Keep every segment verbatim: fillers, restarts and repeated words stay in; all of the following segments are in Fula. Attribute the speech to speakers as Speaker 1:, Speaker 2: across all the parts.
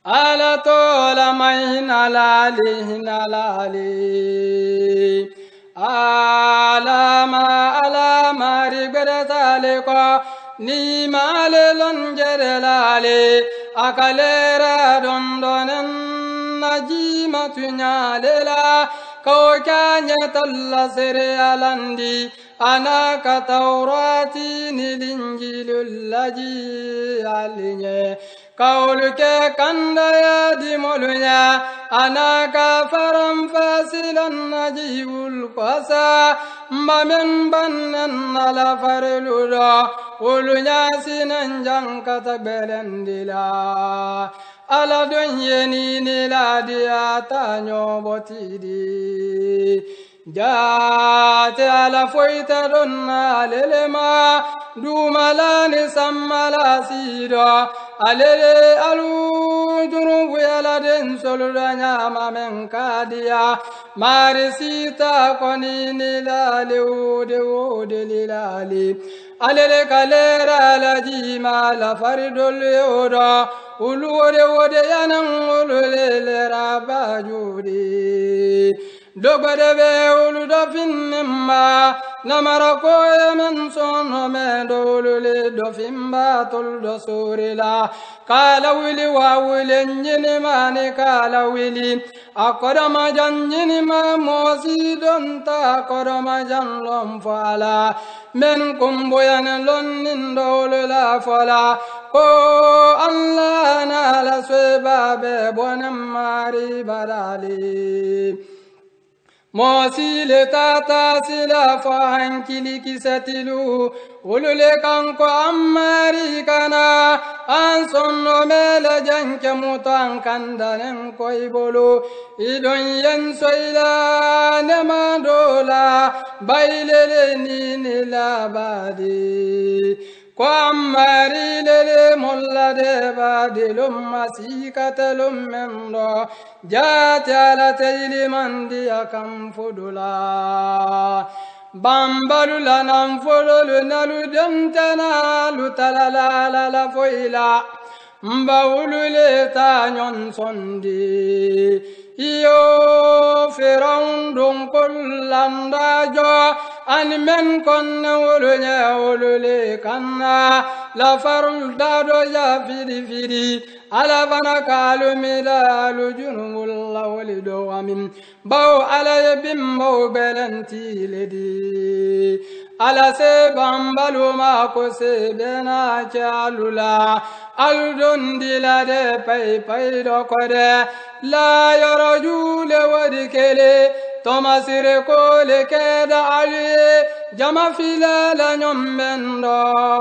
Speaker 1: ala tola mayna lali hinalali alama alama ribetale ko ni male lonjere lale akalera dondonen najima tunyalela ko kanya talla sere alandi anaka taurati nilinjilul laji alinye kauluke kanda ya dimolunya anaka faram fasilan najibul qasa mamen bannen ala farluda ulunya sinan jankata belendila ala donyeni niladiya tanyo botidi jate ala foita donna lelema dumalani sammala sida alele alu jurubu yala den soludanya mamen kadia marisita koni nilale ode ode lilali alele kalera la jima la faridol yoda ulu ode ode yanan ulule lera bajudi Dogbarebe ulu dofin mimma namarako yemen sono me dolule dofin batul dosurila kala wili wa wili njini mani kala wili akodama jan njini ma mosi donta akodama jan lom fala men kumboyan lonnin dolula fala ko Allah na la swebabe bonem mari badali Mosile tata sila fahankili kisatilu ulule kanko amari kana ansonno mele janke mutan kandanen koibolo idon yen soila nemadola bailele ni nilabadi kwa amari lele molla de badilum masikatelum mendo jati ala tayli mandi akam fudula bambalula nam fudulu nalu demtena lutalala la la foila mbawulule tanyon sondi iyo firaundun kullanda jo animen konne wulunya wulule kanna la farul dado ya fidi fidi ala bana kalu milalu junumul lawlido amin baw ala yabim baw belanti ledi ala se bambalu ma ko se bena chalula aldon dilade pay pay do kode la yarjule wadikele tomasire ko le keda ali jama fila la nyommendo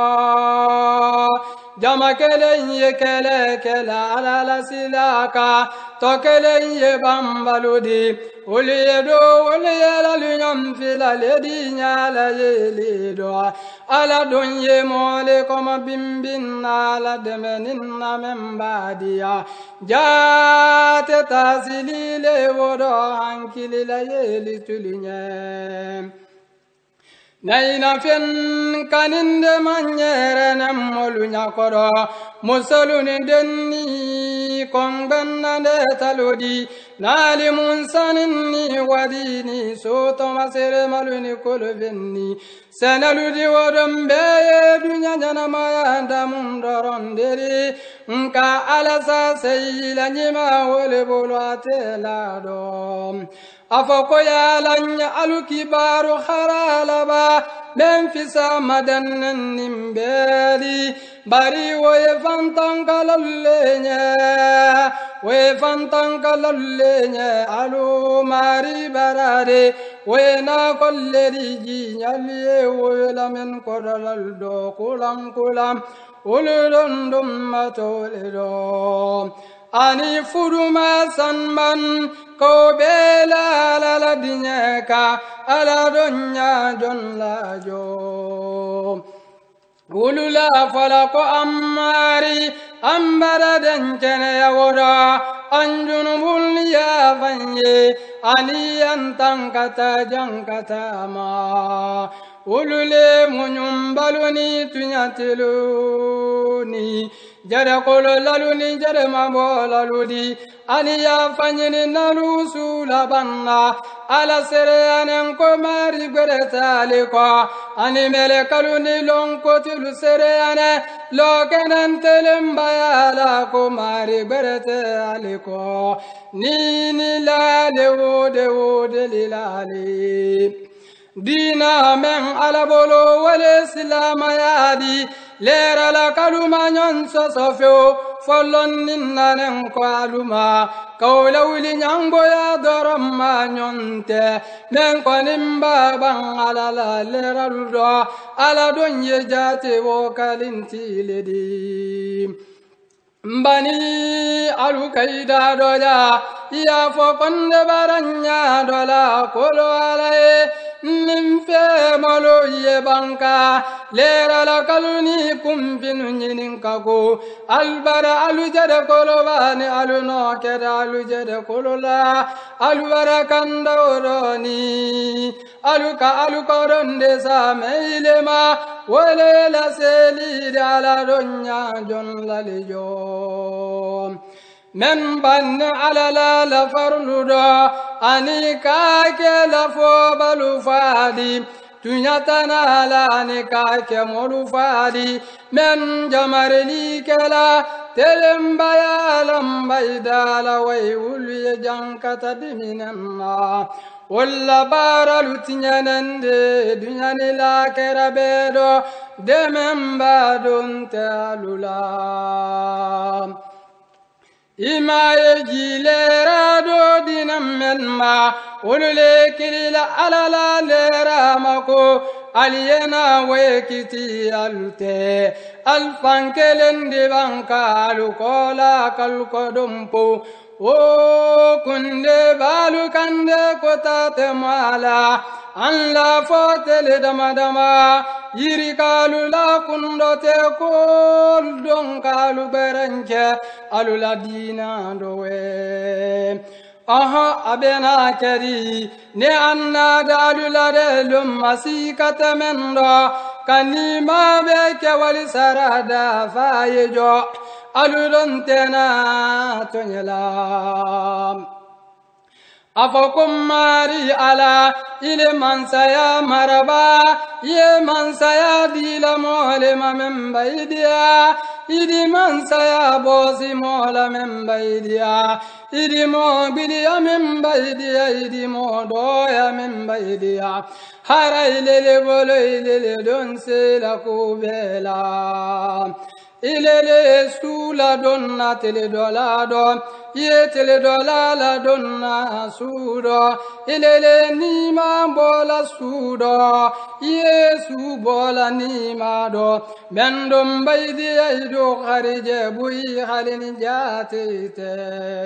Speaker 1: jama kele ye kele kele ala la silaka to kele ye bambaludi uliye do uliye la lunyam fila le di nyala ye lido ala don ye mole koma bimbin ala demenin na membadia jate tasilile wodo hankili la ye litulinye Naina fen kaninde manyere namolu nyakoro musoluni denni konganna de talodi nali munsaninni wadini soto masere maluni kolovenni senaludi wodombe dunya jana mayanda mundoronderi nka alasa seyila nyima wole bolo atelado afoko ya lanya alukibaru kharalaba memfisa madannan nimbeli bari woye fantanka lallenya woye fantanka lallenya alu mari barade woye na kolleri jinyaliye woye lamen kodalal do kulam kulam ululundum matoledo ani furuma sanman ko bela la la dinyaka ala donya jon la jo ulula fala ko amari ambara den kene ya woda anjunubul ya vanye ani antankata jankata ma ulule munyumbaluni tunyatiluni jere kolo lalu ni jere mambo lalu di ani ya fanyini nalu sula banna ala sere anen ko mari gwere tali ko ani mele kalu ni lon ko tilu sere ane lo kenen telemba ya la ko mari gwere tali ko ni ni la de wo de wo de lilali dina men ala bolo wale silama yadi lera la kaluma nyon so sofio folon ninnanen ko aluma kawla wuli nyambo ya dorama nyonte men ko nimba ban ala la lera rudo ala donye jate wo kalinti ledi mbani alu kaida doja ya fo konde baranya dola kolo alae nimfe malo ye banka lera la kaluni kumpinu nyinin kago albara alu jade kolo bani alu no keda alu jade kolo la alu barakanda oroni alu ka alu koronde sa meilema wale la seli dala donya jon lalijo men ban ala la la farluda ani ka ke la fo balu fadi tunyatana la ani ka ke molu fadi men jamareli kala telemba ya lambaida la way ul jankata diminanna walla baralu tinyanande dunyani la kerabedo dememba don talula ima yejilera do dinam menma ulule kilila alala lera mako aliyena wekiti alte alfankelen dibanka alukola kalkodumpo o kunde balu kande kota temala an la fotele dama dama yiri kalu la kundo te kol don kalu berenke alu la dina dowe aha abena keri ne anna dalu la de lum masikata mendo kanima be ke wali sarada fayejo alulon tena tonyela afokum mari ala ile mansaya maraba ye mansaya dila mole mamemba idia idi mansaya bosi mola memba idia idi mo bidia memba idia idi mo doya memba idia hara ile bolo ile don se la kubela ilele sula donna tele dola do ye tele dola la donna sudo ilele nima bola sudo ye su bola nima do bendum baydi aydo kharije buyi halin jatite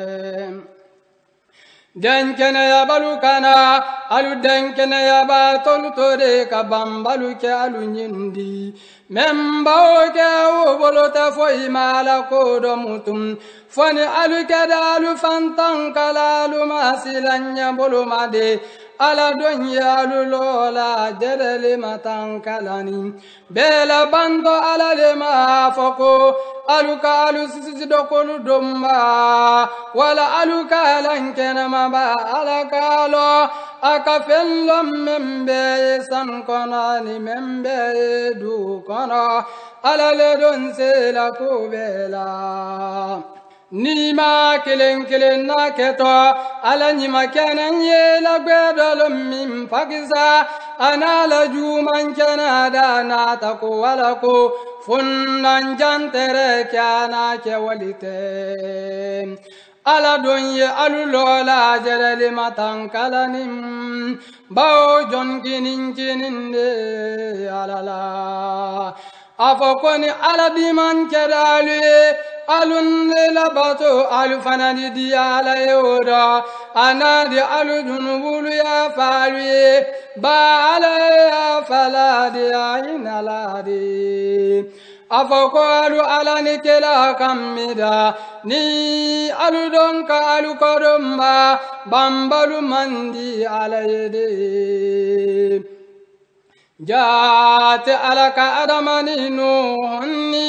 Speaker 1: dankana ya balukana alu dankana ya batol tore ka bambalu ke alu nyindi memba o ke o bolota foi mala ko do mutum fani alu kadalu fantan kalalu masilanya bolumade ala donya lola derele matan kalani bela bando ala le ma foko aluka alu sisido kolu domba wala aluka lankena maba alakalo akafello membe san konani membe du kono ala le don se la kubela nima kelen kelen na keto ala nyima kenan ye la gwedolo mim fakisa ana la juman kana da na ta ko wala ko funnan jantere kana ke walite ala donye alulola jerele matan kalanim bao jon kinin kinin de alala afokoni ala diman kedalue alun labato alu fanani di ala yoda anadi alu dunubulu ya falue ba ala ya faladi ainaladi afoko alu ala nikela kamida ni alu donka alu kodomba bambalu mandi ala yede jate alaka adamani nuhni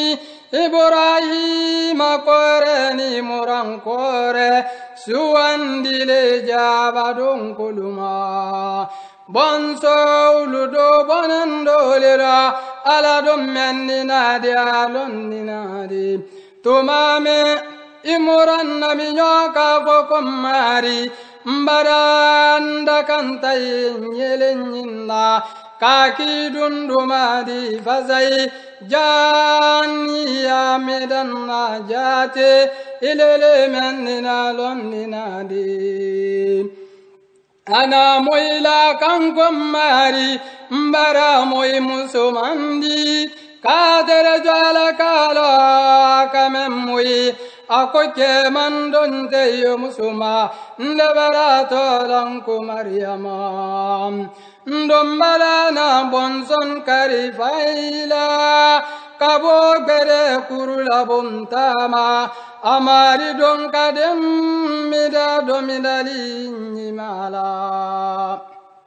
Speaker 1: Ibrahim kore ni muran kore suwandile jabadon kuluma bonso uludo bonando lera ala dum menni nadi alon nadi tumame imuran nami nyoka fokomari mbaranda kantai nyelenyina kaki dundumadi fazai jani ya medanna jate ilele menina lonnina di ana moila kankom mari mbara moy musumandi kadere jala kala kamem moy akoke mandonte yo musuma ndebara tolanku maryama ndombala na bonson kari faila kabo gere kurula bontama amari don kadem mida domidali nyimala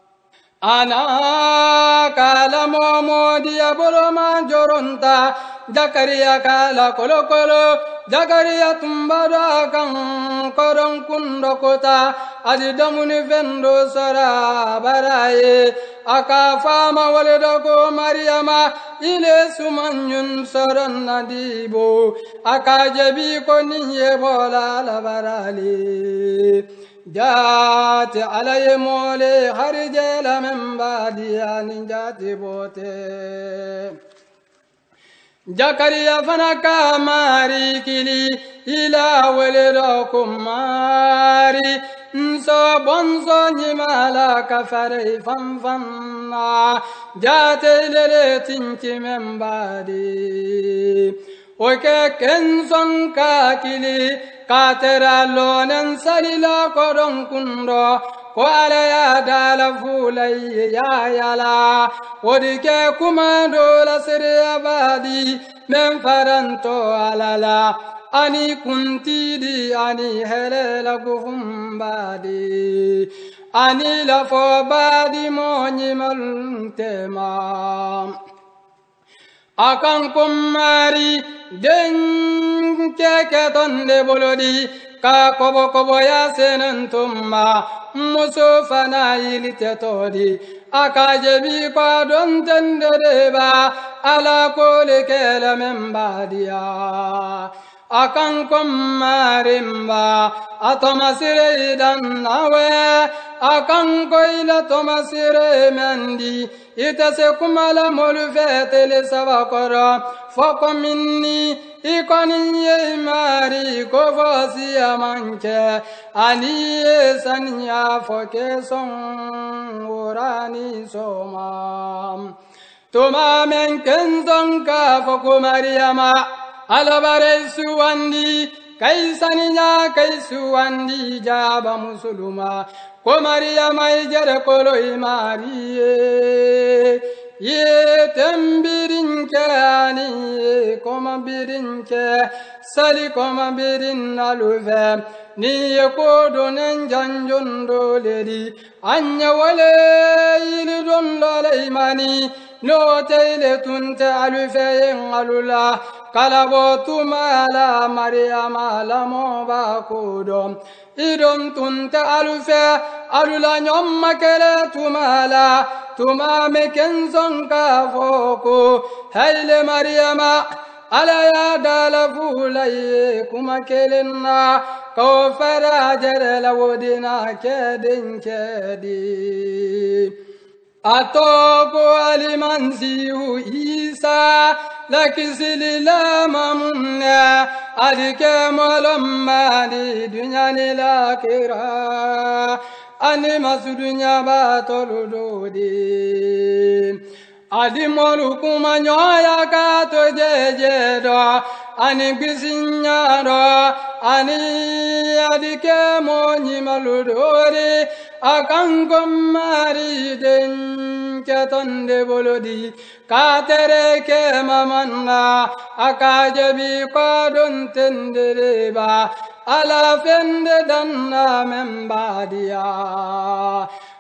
Speaker 1: ana kala momo dia boloma joronta Jakaria kala kolo kolo Jakaria tumbada kan korong kundo kota adi damuni vendo sara baraye aka fama wale doko Mariama ile sumanyun saran nadibo aka jabi koniye bola la barali jati alaye mole harije la membadi ani jati bote Jakaria fanaka mari kili ila wele kumari nso bonso nyimala kafare fam famna jate lele tinki membadi oke kenson ka kili katera lonen salila kodon kundo ko ala ya dala fulay ya yala odike kumando la sere abadi men faranto alala ani kuntidi ani helela gufumbadi ani la fo badi moni maltema akan kumari den keke tonde bolodi ka kobo kobo ya senentumma muso fana yilite todi akajebi kwa don tendeba ala kole kele membadia akan kummarimba atomasire idan nawe akan koila tomasire mendi itase kumala molu fetele sabakora foko minni ikoni ye mari kofosi amanke ani sanya foke son urani soma tuma men kenzon ka foko Mariama alabare suwandi kaisaninya kaisuwandi jaba musuluma ko Mariama ijere kolo imariye ye tembirinke ani koma birinke sali koma birin aluve ni ko donen janjondo ledi anya wale ili don lale imani no tele tunte aluve alula kalabotu mala Mariama la moba kodom idom tunte alufe alula nyomma kele tumala tuma mekenzon ka foko hayle Mariama ala ya dala fulay kuma kelenna ko farajere la wodina kedin kedi atoko alimansiu Isa lakisili la mamunna alike molomma di dunyani lakira ani masudunya batoludodi adi molu kuma nyoya ka to jeje do ani bisinya do ani adike moni maludori akan mari den ketonde bolodi katere ke mamanna akajebi kodon tendereba ala fende danna membadia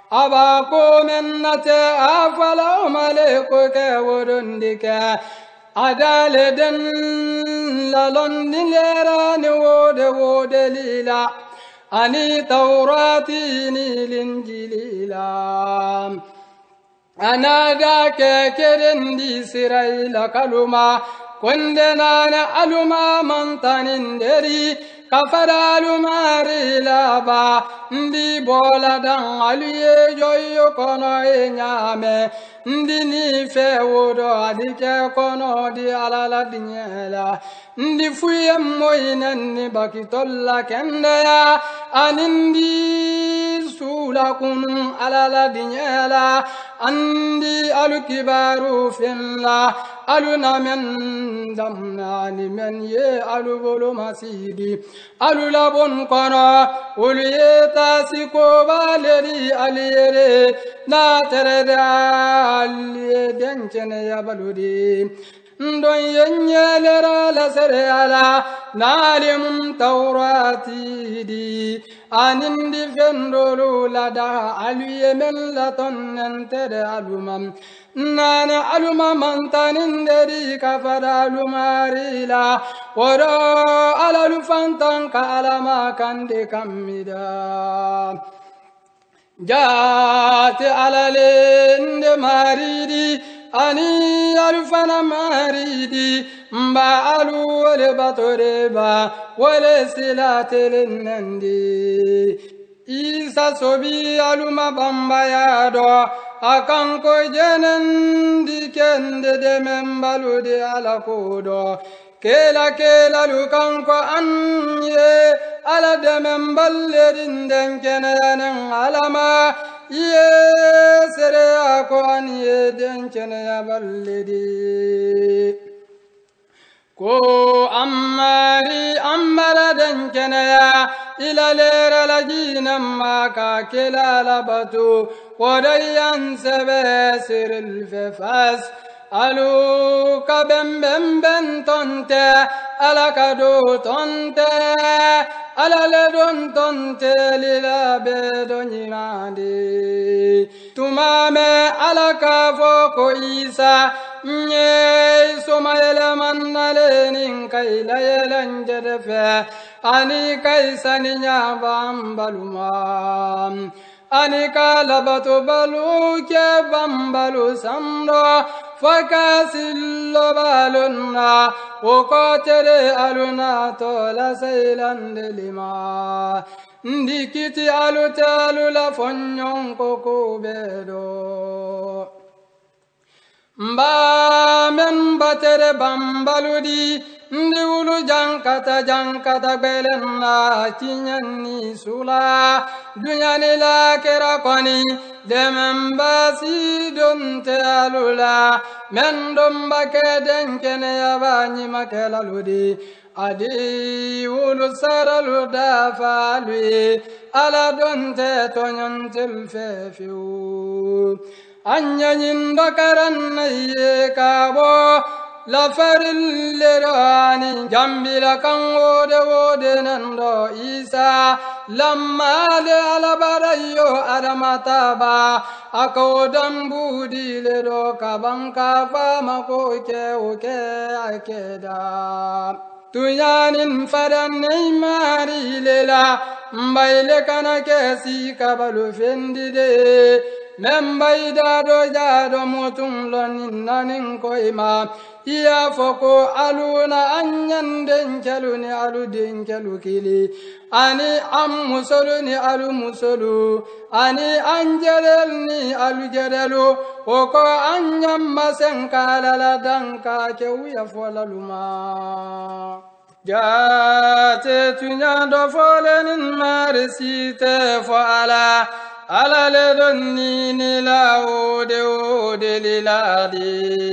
Speaker 1: aba ko mennate afala maleko ke wodondike adale den la londi lera ni wode wode lila ani taurati ni linjilila anada ke kerendi siraila kaluma kondenana aluma mantanin deri kafaralu marila ba ndi bola dan aliye joyo kono e nyame ndi ni fe wodo adike kono di alala dinyela ndi fuye moynen ni bakitolla kendaya anindi sula kun alala dinyela andi alukibaru finla aluna men damna ni men ye alubolo masidi alula bon kono uliye tasiko baleri aliyere na tereda aliye dencene ya baludi ndon yenyelera la sere ala nalim taurati di anindi fendolu lada aliye men la tonnen tere alumam nana aluma mantanin deri kafara alumarila woro alalu fantan ka alama kande kamida jate alale nde maridi ani alufana maridi mba alu wale batoreba wale silatele nandi isa sobi aluma bamba yado akanko jenen dikende de membalu de alakodo kela kela lukanko anye ala de memballerin denkenen alama ye sere ako anye denkene yaballedi ko ammari ammara denkene ya ila lera lajina maka kela labatu وديان سباسر الففاس ألو كبن بن بن تنت ألا كدو تنت ألا لدن تنت للا بدن مادي تمام ألا كفوك إيسا ني سما يلمن لين كي لا يلنجد فيه أني كيسني نعبام بلومان anika labatu balu ke bambalu samdo fakasillo balunna wokotere aluna tola seilande lima ndikiti alutalu la fonyon koko bedo mba men batere bambaludi ndiwulu jankata jankata belenna tinyani sula dunyani la kera koni demembasi donte alula mendomba keden kene yabanyi makela ludi adi wulu saralu dafalwi ala donte tonyantil fefiu anyanyin dokaran naye kabo la farillerani jambila kan wode wode nando isa lamma le alabarayo adamataba akodam budi le do kabanka fama ko ke o ke akeda tuyanin fadan neymari lela mbayle kana ke si kabalu fendide membayda do jado motum lonin nanin koyma iya foko aluna anyanden keluni aludin kelukili ani am musoluni alu musolu ani anjelel ni alu jedelu oko anyam masenkala la danka kewya folaluma jate tunyando folenin marisite fo ala ala le donni ni la ode ode liladi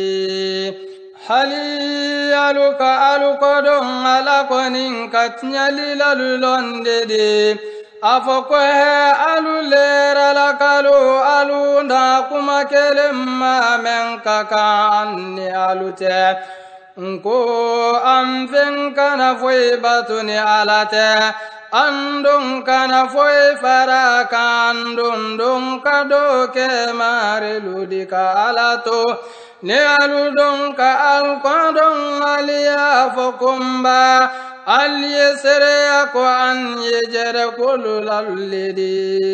Speaker 1: hali aluka aluka don ala konin katnyali la lulonde de afoko he alu lera la kalu alu na kuma kelema men kaka anni alute nko amfen kana foi batuni alate andung kana foi faraka andung dung kado ke mare ludika alato ne alu don ka alkodon aliya fokumba aliye sere ko an yejere kululallidi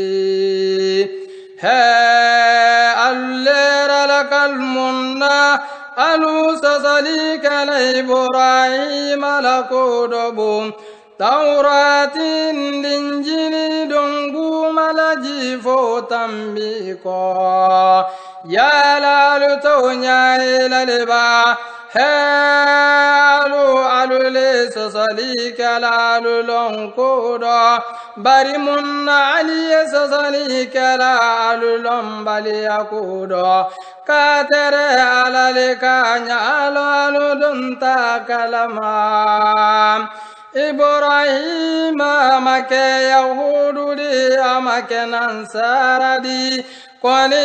Speaker 1: he allera lakal munna alu sasali kala Ibrahim alakodobum Tauratin linjini dongu malaji fo tambiko ya lalu tonya ilaleba he alu alu le sasali kala alu lonkodo bari munna ali sasali kala alu lombali yakudo katere alale kanya alu dunta kalama Ibrahim amake Yahudu di amake Nasara di kwani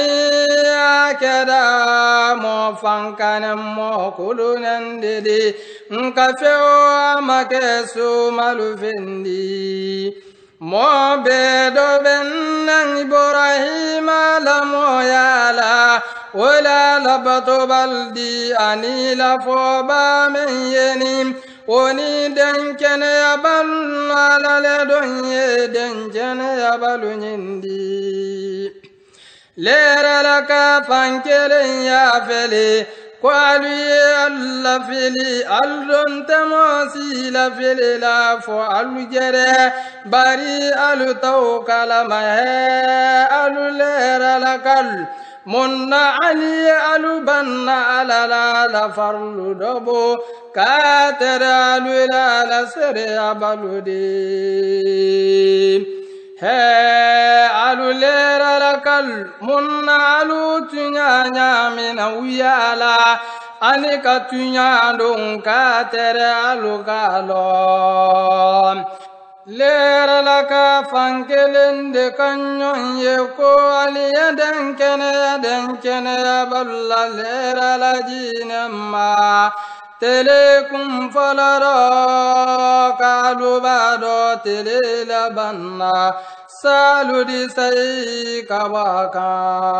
Speaker 1: akeda mo fankane mo kulunen di nkafeo amake sumalufendi mo bedo bennen Ibrahim la mo yala wala labato baldi anila foba men yenim woni denkene yabalu alale donye denkene yabalu nyindi lera laka fankele ya fele kwalu alla fili allon tamosi la fili la fo alu jere bari alu tawkala mahe alu lera lakal munna ali alu banna ala la la farlu dobo katera alu la la sere abaludi he alu lera lakal munna alu tunya nyamina uyala anika tunya don katera alu kalon lera laka fankelende kanyon ye ko aliya denkene denkene balla lera la jinamma telekum falara kalubado telela banna saludi sai kabaka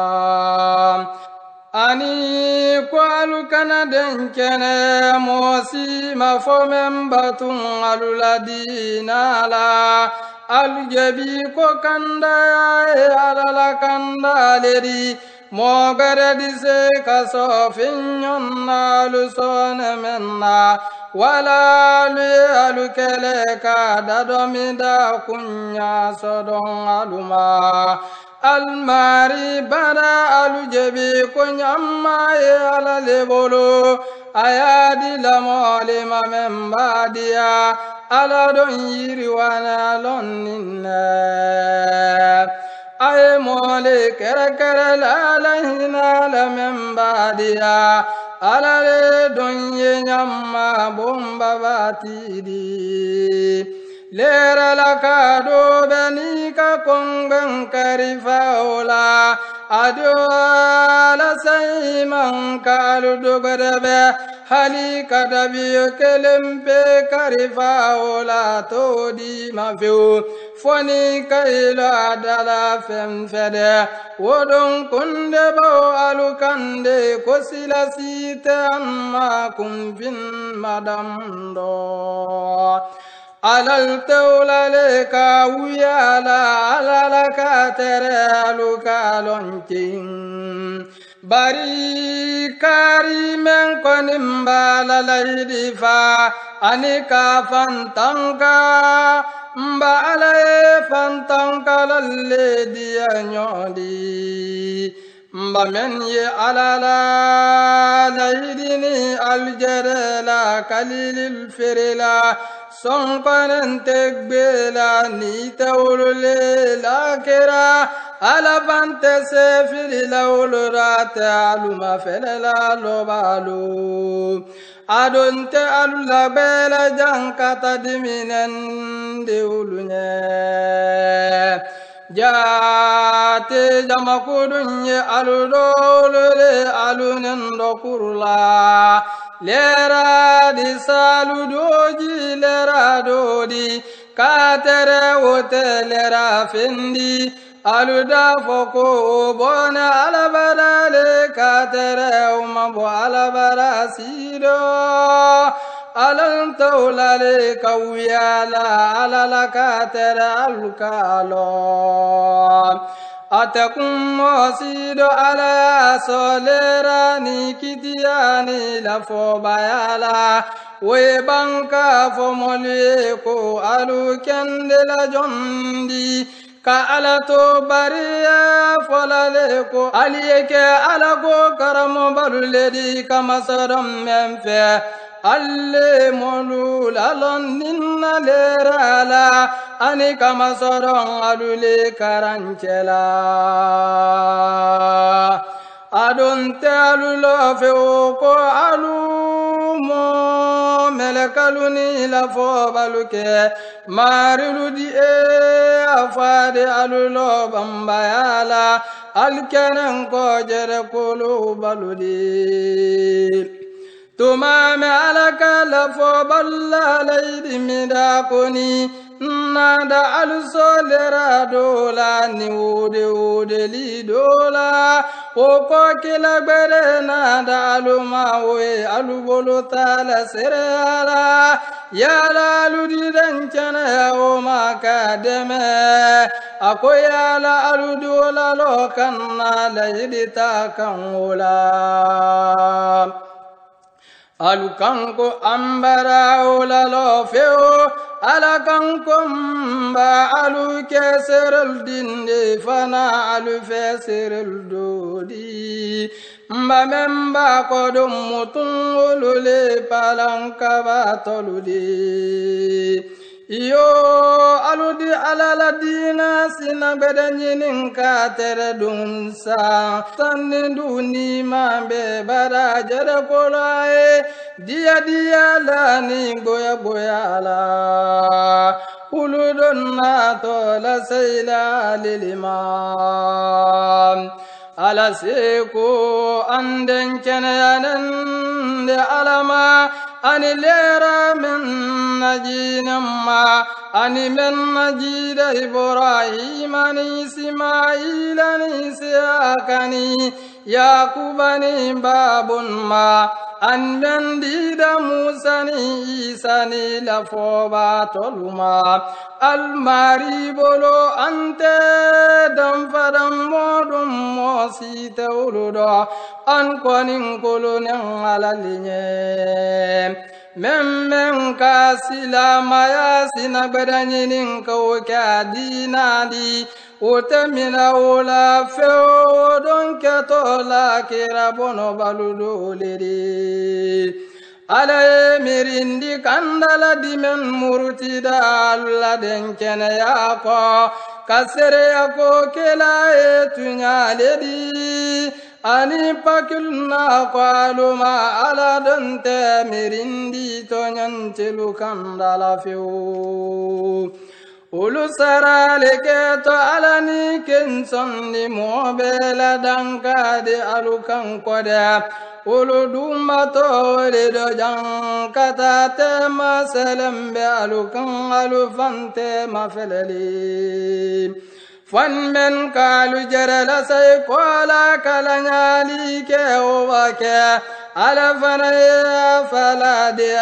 Speaker 1: ani kwalu kana denkene mosi mafomem batun aluladina la aljabi ko kanda alala kanda leri mogare dise kasofin nalu sone menna wala lu alukele ka dadomida kunya sodon aluma almari bara alujebi kunyamma ala lebolo ayadi lamole mamembadia ala don yiri wana lonninna ay mole kere kere la lahina lamembadia ala le don yenyamma bomba batidi lera laka do beni ka kongan karifaula ado la sayman kalu do barabe hali kadabiyo kelempe karifaula to di mafiu foni kailo adala femfede wodon kunde bo alukande kosila site amma kumfin madam do alal tawla leka wiyala alala katere aluka loncin bari kari men konimbala laidifa anika fantanka mba alaye fantanka lalle diya nyodi mba men ye alala laidini aljerela kalilil firila sonkonen tegbela ni tawlule lakira alabante se filila ulurate aluma felela lobalu adonte alula bela jankata diminen deulunye jate jamakudunye aludolule alunen dokurla lera di saludoji lera dodi katere wote lera fendi aluda foko bona alabara le katere umabo alabara sido alantola le kawiyala alala katere alukalo atakum mosido ala solera ni kitiani la fobayala we banka fomole ko alu kendela jondi ka ala to bariya folale ko aliyeke ala ko karamo baluledi kama saram memfe alle molul alon ninna lerala ani kama saram alule karanchela adon talulo fe ko alumo melekaluni la fo baluke mariludi e afade alulo bambayala alkenen ko jere kulu baludi tumame alaka la fo balla laydi midakoni nada alusolera dola ni ude ude li dola oko kila gbere nada aluma we alubolo tala serala yala aludi dancana o makademe akoyala aludola lokanna laydi takanula alukanko ambara ola lo feo alakanko mba alu keserel dinde fana alu feserel dodi mba memba kodum mutun olule palanka batoludi iyo aludi alala dina sina bedanyinin ka tere dunsa tanni duni mambe bara jere kolae dia dia la ni goya goya la uludun na to la sayla lilimam ala seko anden kenayanen de alama ani lera men najinamma ani men najida ibrahim ani ismail ani isakani yakubani babun ma an men dida musa ni isa ni la foba toluma almari bolo ante dam fadam modum mosite uludo an konin kolonen alalinye memmen ka silamaya sinagbaranyinin kauka dinadi utamina ula feo don ketola kirabono baludoliri alaye mirindi kandala dimen murtida alla den kene yako kasere yako kelaye tunyaledi ani pakilna kwaluma ala dante mirindi tonyantilu kandala feo ulu sarale keto alani kenson ni mobela danka de alukan koda ulu dumato ledo jankata tema selembe alukan alufante mafeleli fan men kalu jarala say kola kalanyali ke ovake ala fanaya falade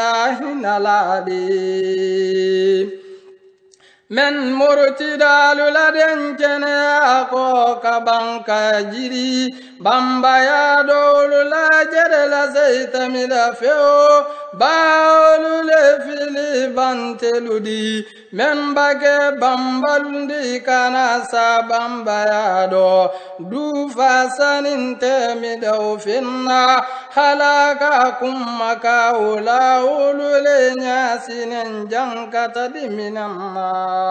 Speaker 1: ahinaladi men murtidalu laden kene ako kabanka jiri bambaya dolu la jere la zaitamida feo baulu le fili banteludi men bage bambalundi kana sa bambaya do du fasaninte mida ufinna halaka kummaka ula ulule nyasinen jankata diminamma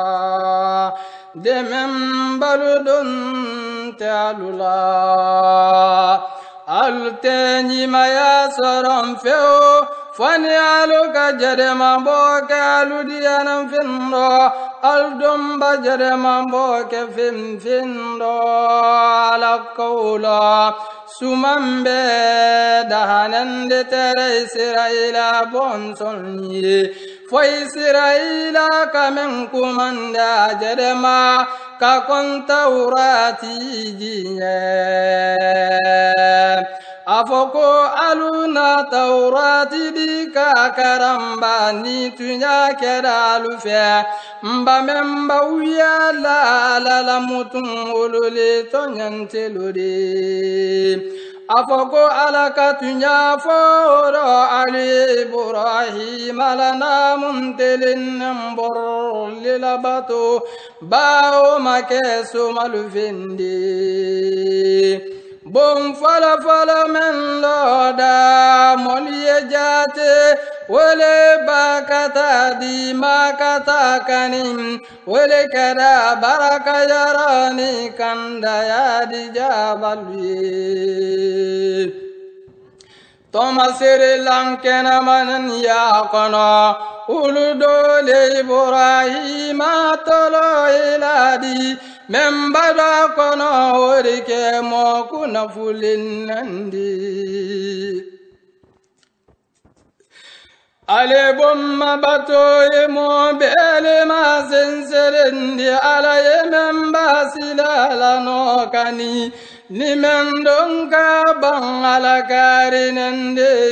Speaker 1: demem baludun talula altenyi maya sorom feo fani aluka jadema boke aludianam findo aldumba jadema boke fin findo alakula sumambe dahanende tere israila bonsonye fo Israila kamen kumanda jedema ka kon Taurati jiye afoko aluna Taurati di ka karamba ni tunya kera alufe mba memba uya la la la mutum ulule tonyanteluri afoko alaka tunya foro ali Ibrahim alana muntelin nambor lilabato bao makesu malufindi Bon fala fala men loda moliye jate wale bakata di makata kanim wale kada baraka yarani kanda di jabalwi Toma sere lankena manan ya kono uludole Ibrahim atolo iladi membada kono orike mo kuna fulinandi ale bomma bato e mo bele ma senserendi ala ye memba silala no kani ni mendonka bang ala karinende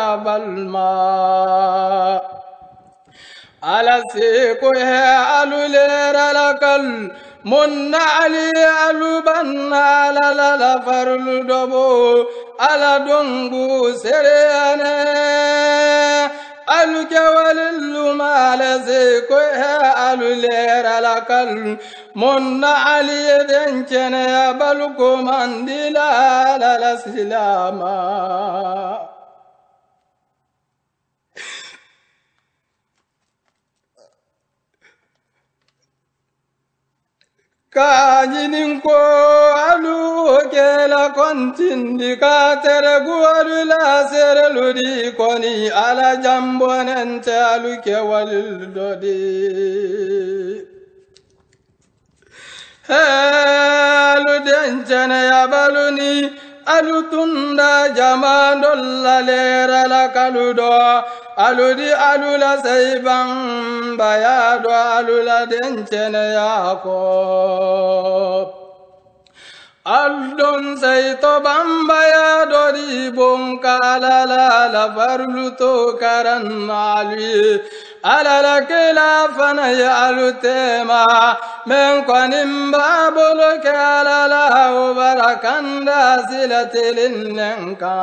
Speaker 1: jabalma ala se ko he alulera lakal Munna ali aluban ala la la farlu dobo ala dongu serene alu kawallu mala ze ko alu lera la kal munna ali denchene balu ko mandila la la silama Kajinin ko alu kela kontindi ka tere guaru la sere ludi koni ala jambonente alu ke walil dodi alu dencene yabaluni alu tunda jamandolla lera la kaludo aludi alula saiban bayado alula dencene Yakob aldon saito bambaya di bonkala la la farluto karan ali ala la kila fana ya alutema men qanim babul kala la barakanda silatilinka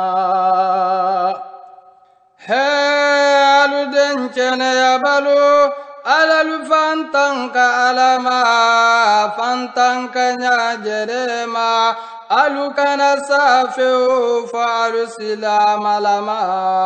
Speaker 1: halu dencene yabalu alalu fantanka alama fantanka nyajerema alu kana safeu faru silama lama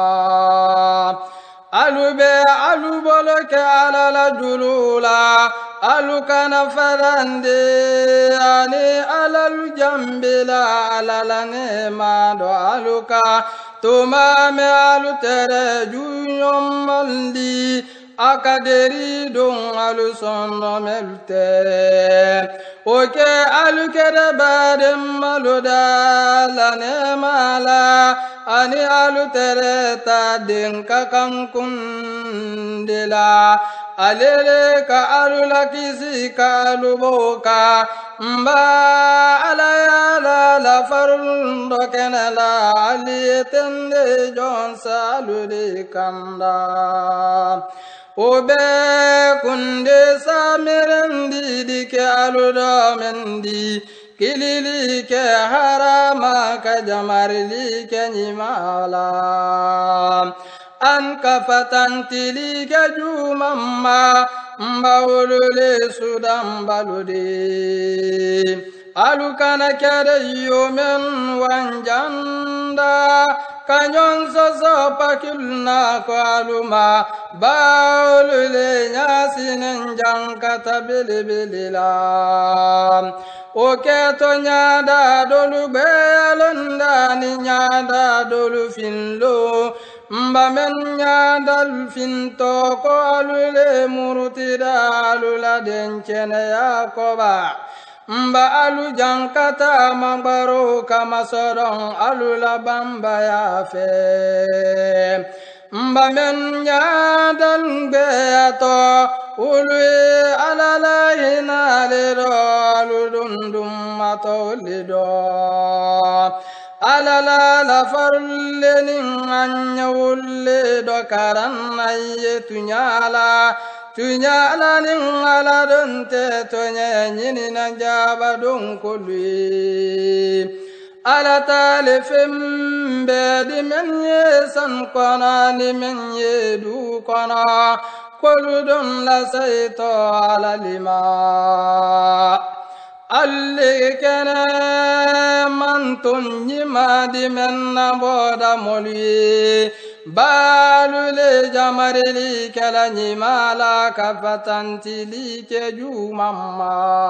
Speaker 1: alu be alu boloke alala julula alu kana farande ani alalu jambila alala nema do aluka tumame alu tere junyom maldi akaderi don alu sondo melte oke alu kere badem maluda la nemala ani alu tere ta den kakankundela alele ka alu lakisi ka alu boka mba ala la la farundo kenela ali tende jonsa alu de kanda Obe kunde samirendi dike aludo mendi kilili ke harama ka jamarili ke nyimala an kapatantili ke jumamma mbawulule sudam baludi alukana kere yomen wanjanda kanyon soso pakilna ko aluma baulule nyasinen jankata bilibilila oke to nyada dolu belonda ni nyada dolu finlo mbamen nyada finto ko alule murutida alula dencene yakoba mba alu jankata mambaro kama soron alula bamba ya fe mba men nyaadal beeto ulwe alala hinale do aludundum matoli do alala la farlenin anyawulle do karannaye tunyala tunyala nin aladunte tonye nyini na jaba don kolwi ala talifim bedi men yesan kona ni men yedu kona koludun la sayto ala lima alli kene mantun nyima di men na boda molwi balu le jamarili kala nyima la kafatanti li ke jumamma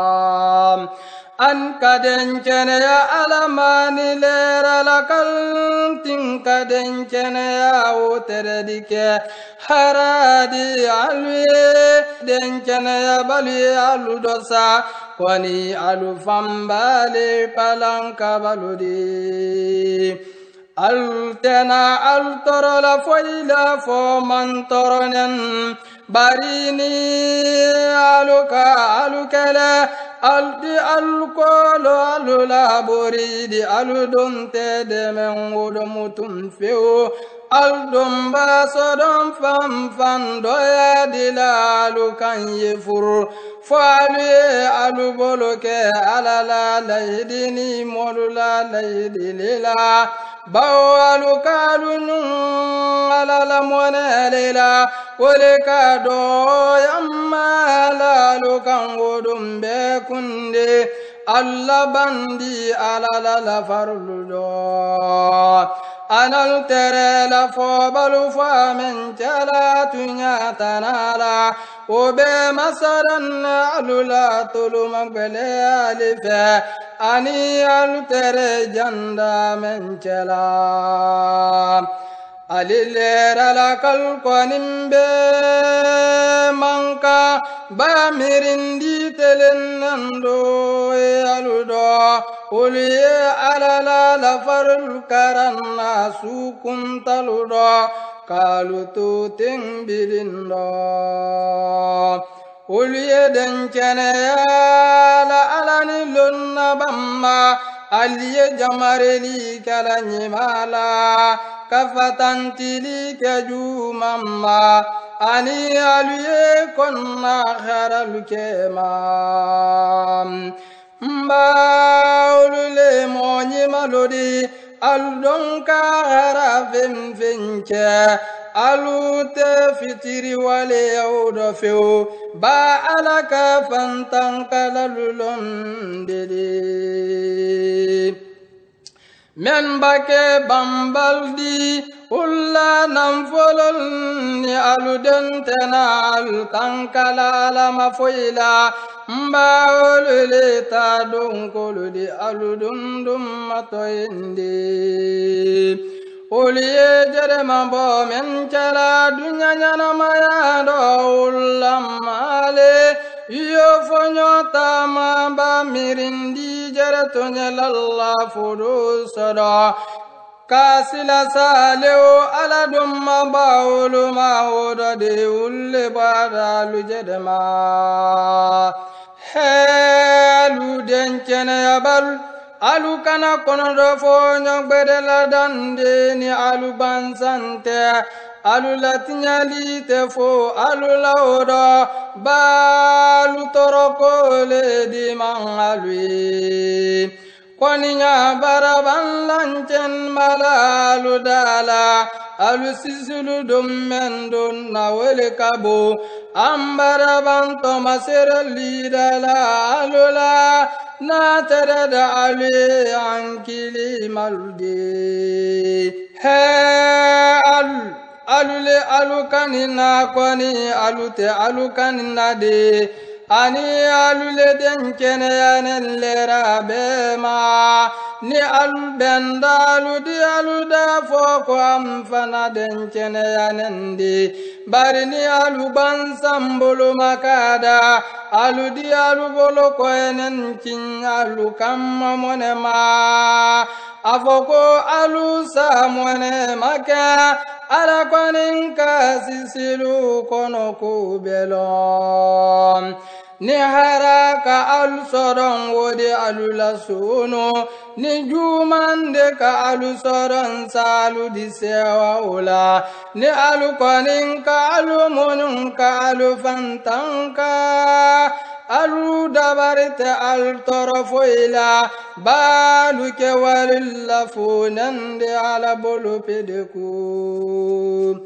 Speaker 1: an kaden kene ya alamani lera la kaltin kaden kene ya uteredike haradi alwi den kene ya bali aludosa kwani alufambale palanka baludi altena altoro la foila fo mantoronen barini aluka alukele aldi alukolo alula boridi aludonte demen wodomutum feo aldum basodon fam fan doya dilalu kan yefur fali aluboloke alala laydini molula laydilila bawalu kalunu alala monelela woleka do yamma lalu kan wodum be kunde alla bandi alala la farludo anal tere la fobalu famen jala tunya tanala obe masaran alula tuluma gbele alife ani al tere janda men jala alilera la kalqanimbe manka ba mirindi telenando aludo uliye alala la farul karanna sukun taludo kalutu timbirindo uliye denkene la alani lunna bamma aliye jamareli kala nyimala kafatantili kajumamma ani aliye konna kharalukema mba ulule monyi malodi aludonka harafem finche alute fitiri wale yaudo feo ba alaka fantanka lalulon dede men bake bambaldi ulla nam folol ni aludentena alkankala alama foila mba olule ta donkoludi aludundum matoyende uliye jerema bo men cala dunya nyana maya do ulamale yo fonyo tama ba mirindi jere tonyalalla fudu soda kasila saleo ala dumma baulu mahuda de ulle bada lujedema helu denkene yabal alu kana kono do fonyo gbedela dande ni alu bansante alu latinyali te fo alu laudo balu toroko le di mangalwi kwaninya baraban lanchen malalu dala alu sisulu dummendun na wele kabo ambaraban to maserali dala alula na terada ali ankili maldi he al alule alukanina kwani alute alukanina de ani alule denkene yanen lera bema ni albenda aludi aluda foko amfana denkene yanen di bari ni aluban sambulu makada aludi alubolo koenen kin alukamma monema afoko alu samone maka ala konin kasisilu kono kubelom ni haraka alu soron wodi alu la sunu ni jumande ka alu soron salu di sewa ula ni alu konin ka alu munun ka alu fantanka alu dabarite al torofoila balu ke walilla funande ala bolu pedeku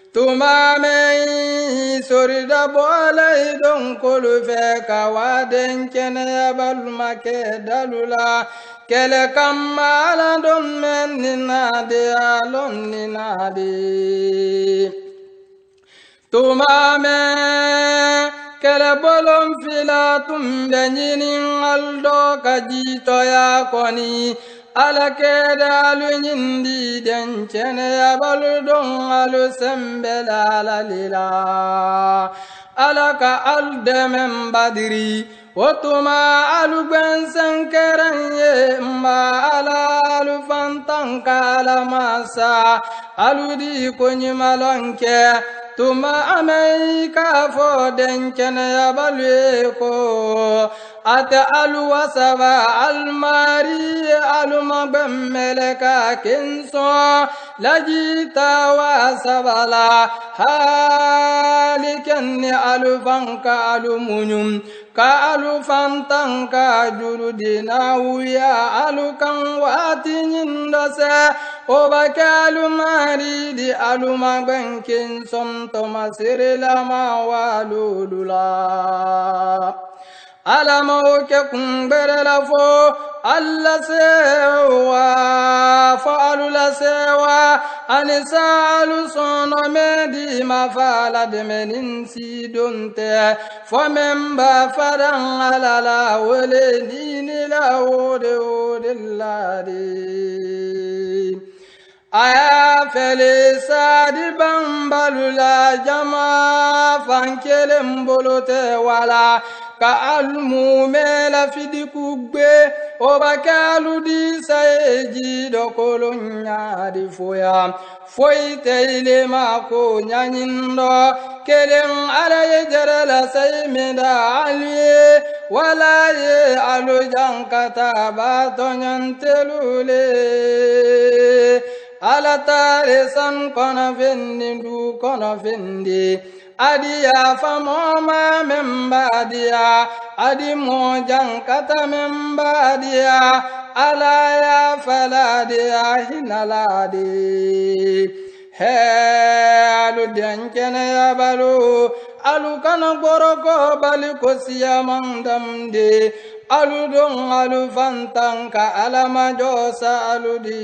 Speaker 1: tumame sorida bolay don kolu fe kawaden kene balma ke dalula kele kamala don men ninade alon ninade tumame kele bolon fila tumbe nyinin aldo kajito ya koni ala kedalu nyindi dencene ya baludon alu sembela ala lila ala ka aldemem badiri wotuma alu bensen keranye mba ala alu fantanka ala masa alu di konyi malonke tuma amei kafo dencene ya balueko ate alu wasaba almari alu mabemmeleka kinso lajita wasabala halikenni alu fanka alu munyum ka alu fantanka jurudina uya alu kan wati nyindose obaka alu mari di alu mabenkin somto masirila mawalulula alamo ke kumbere la fo alla sewa fa alu la sewa anisa alu sono medi mafala de menin si donte fo memba fadan alala wole dini la wode wode ladi aya fele sadi bambalula jama fankele mbolote wala ka almumela fidi kugbe obakalu di saeji dokolonya di foya foite ile mako nyanyindo kelen ala yejere la saymida aliye wala ye alu jankata batonyantelule ala tare san kono fendi ndu kono fendi adiya famoma memba dia adi mojan kata memba dia alaya faladia hinaladi he alu denkene ya balu alu kana goroko bali kosiya mandamde alu don alu fantanka alama josa alu di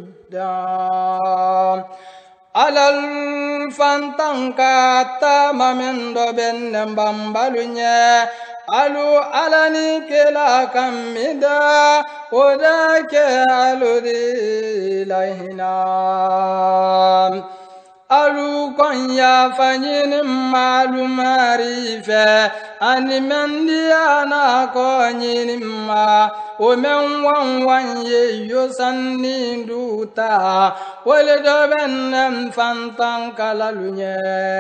Speaker 1: sudan alal fantanka tamamendo bennen bambalunya alu alani kela kamida odake alu di lahina alu konya fanyini malu marife ani mendiana konyini ma o men wan wan ye yosanni duta wole do bennen fantan kalalunye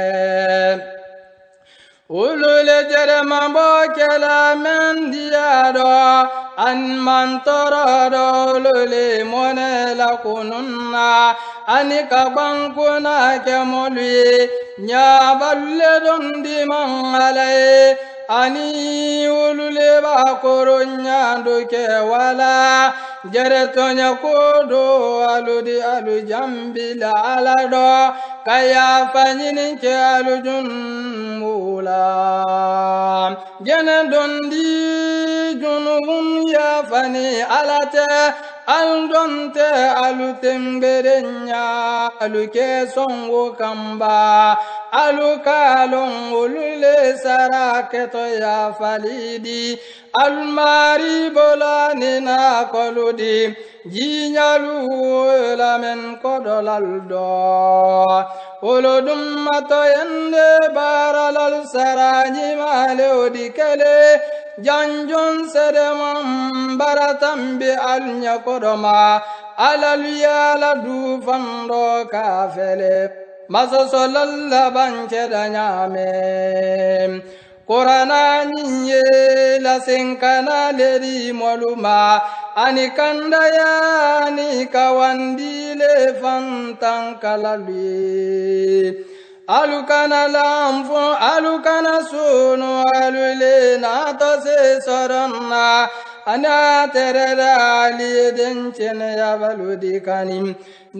Speaker 1: ulule jere mambo kela mendiado an mantoro lule monela kununna ani kabankuna kemolwi nya balle don di mangale ani ulule ba koronya doke wala jere tonya kodo aludi alu jambila alado kaya fanyini ke alu junmula jene dondi junubum ya fani alate aldonte alu temberenya alu ke songo kamba alu kalon ulule saraketo ya falidi almari bolani na koludi jinyalu lamen kodolaldo olodum mato yende baralal saranyi male odikele janjon sedemam baratambi alnya kodoma alaluya la du fando kafele masosolalla bancheda nyame Korana nye la senkana leri moluma anikanda ya ni kawandile fantankalalui alukana lamfo alukana sunu alule na tose soronna ana terera ali denchene ya baludi kanim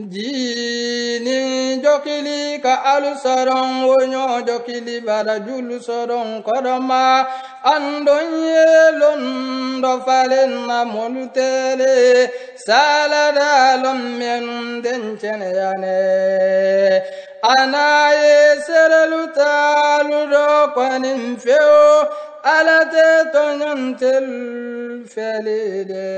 Speaker 1: jini jokili ka alu soron wonyo jokili bara julu soron koroma andonye londo falen na molutele salada lommen denchene yane anaye sereluta ludo kwanim feo alate tonyantel felide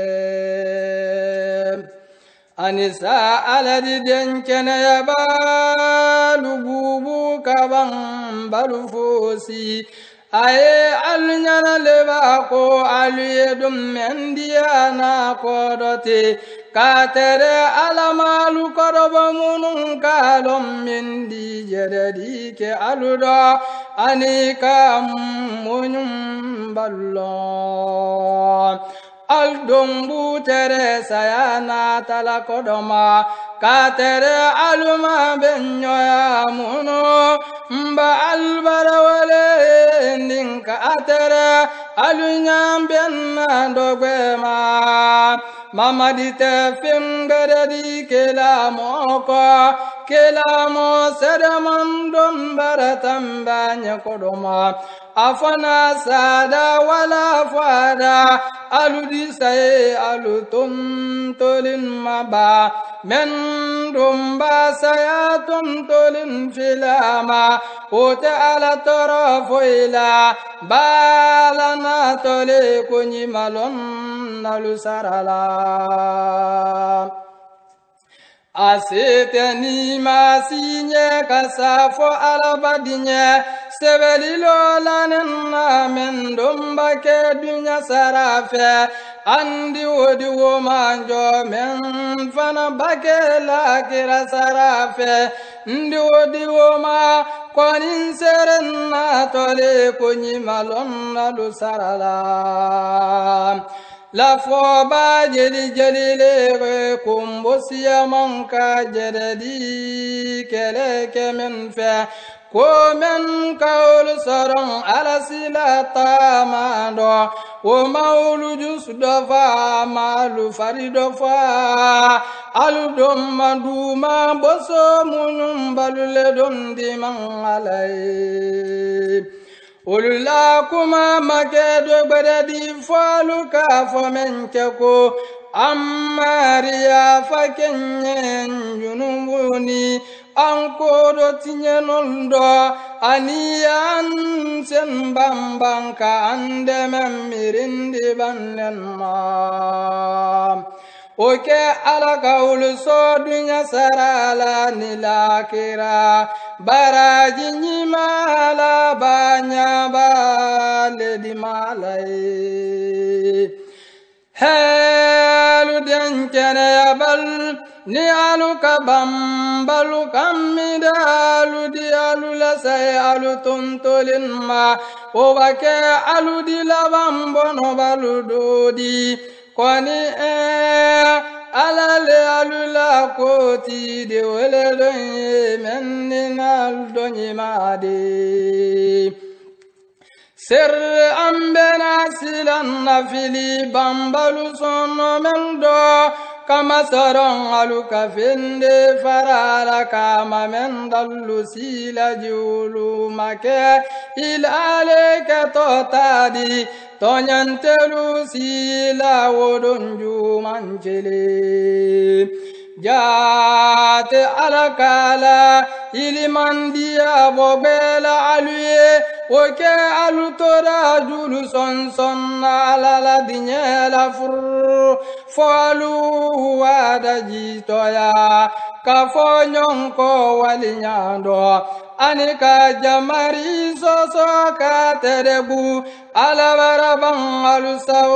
Speaker 1: anisa aladi denkene yabalu bubu kabam balu fosi aye alunyana leba ko aluye dum mendiana kodote katere alamalu korobo munun kalom mendi jededi ke aludo anika munyum ballo aldumbu tere sayana talakodoma katere aluma benyoya muno mba albara wale ninka atere alunyam benna dogwema mama dite fingere di kela moko kela mo sedamandom baratam banya kodoma afana sada wala fada aludi say alutum tolin maba men dumba sayatum tolin filama ote ala torofoila balana tole kunyi malon nalu sarala aseteni masinye kasafo alabadinye sebelilo lanenna mendumba ke dunya sarafe andi wodi wo manjo men fana bakela kira sarafe ndi wodi wo ma konin serenna tole kunyi malon nalu sarala la foba jeli jeli le kumbosia manka jededi kele kemen fe komen kaul sarong alasila tamando o maulu jusdofa malu faridofa aludom manduma boso munum balule dom di mangalai Ululla kuma makedo beredi faluka fomenkeko amariya fakenyen junubuni ankodo tinyenundo aniyan sembambanka andemem mirindi bannenma oke alaka uluso dunya sarala nilakira baraji nyimala banya bale di malai helu denkene yabal ni aluka bambalu kamidalu di alula say alu tuntulin ma obake alu di labambono balu dodi kwani eh alale alula koti de wele donye menninal donye made ser ambena silan nafili bambalu sono mendo kama sarong aluka fende farala kama mendalu sila julu make ilale ke totadi tonyantelu sila wodonju manjele jate alakala ilimandia bobela aluye oke alutora julu son son alala dinyela fur falu wada jitoya kafonyonko walinyando anika jamari soso ka terebu alabara bangalu saoi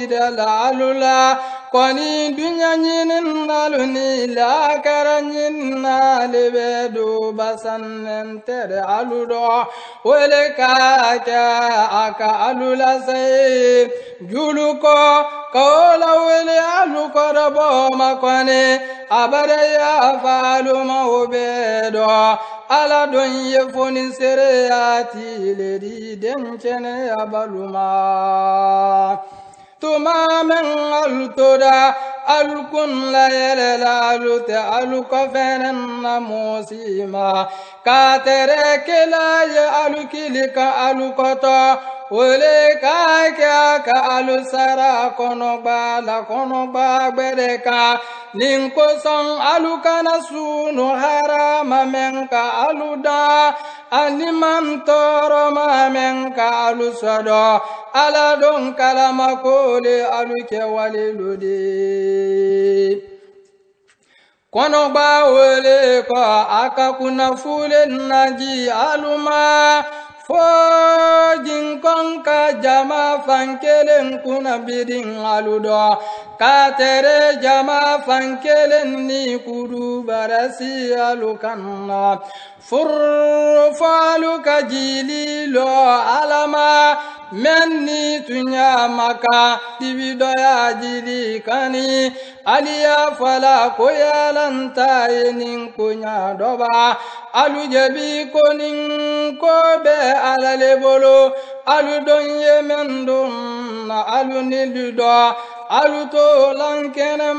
Speaker 1: yidal alula koni dunya nyinin aluni la karanyin na lebedu basan entere aludo wele ka aka alula say juluko kola wele aluko rabo makwane abare ya falu maubedo ala don yefoni sere ati ledi denkene abaluma tuma men altoda alkun la yele la alute aluko fenen na mosima katere kela ya alukilika alukoto wole ka ka alusara kono bala kono ba bereka ninko son alukana sunu harama men ka aluda animam toro ma men ka alusado ala don kalama kole aluke waliludi kono ba wole ko akakuna fule naji aluma fojin konka jama fankelen kuna bidin aludo katere jama fankelen ni kudu barasi alukanna furfalu kajili lo alama menni tunya maka dibido ya jili kani aliya fala koyalanta yenin kunya doba alu jabi konin kobe alale bolo alu don yemendun alu niludo alu to lankene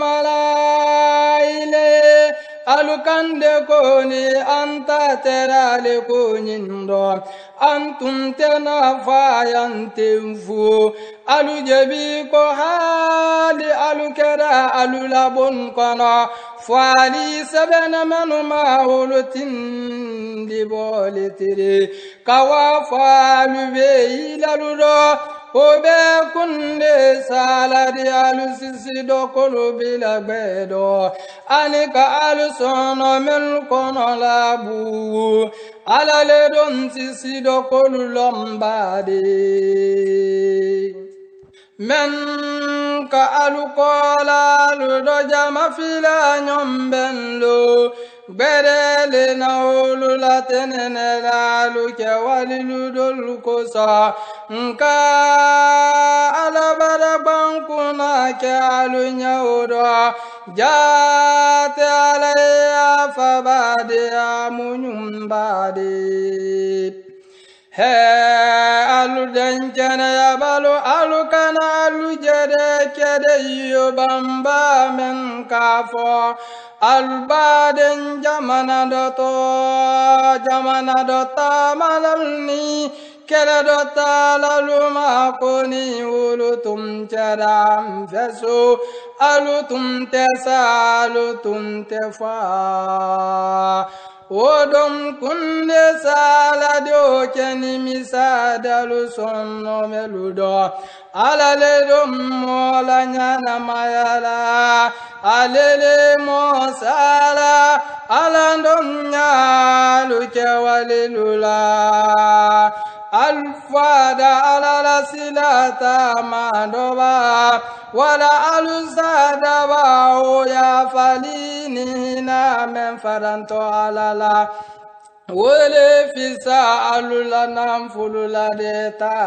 Speaker 1: malaile alu kande koni anta terale konindo antum tena fayantemfu alu jabi ko hali alu kera alu labon kono fali sabana manuma hulutin dibolitiri kawa falu be ilaludo obe kunde saladi alu sisi do kolo bila bedo anika alu sono men kono labu ala le don sisi do kolo lombade men ka alu kola alu do jama fila nyomben lo berele na olu la tenene la lu ke walilu dol ko sa nka ala bara bankuna ke alu nyawdo jate ala ya fabade amunyum bade he alu denkene ya balu alu kana alu jede kede yo bamba men kafo albaden jamana doto jamana dota malalni kele dota laluma koni ulutum charam fesu alutum tesa alutum tefa odom kunde sala do keni misadalu sonno meludo alale dom mola nyana mayala alele mo sala alandom nyalu kewalilula alfada alala silata madoba wala alusada ba o ya falini na men faranto alala wole fisa alula nam fulula de